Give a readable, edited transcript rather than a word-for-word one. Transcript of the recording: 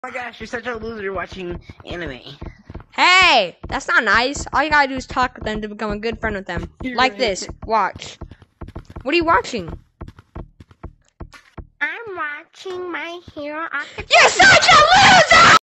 Oh my gosh, you're such a loser watching anime. Hey, that's not nice. All you gotta do is talk with them to become a good friend with them. You're Like right. this. Watch. What are you watching? I'm watching My Hero Academia. You're such a loser!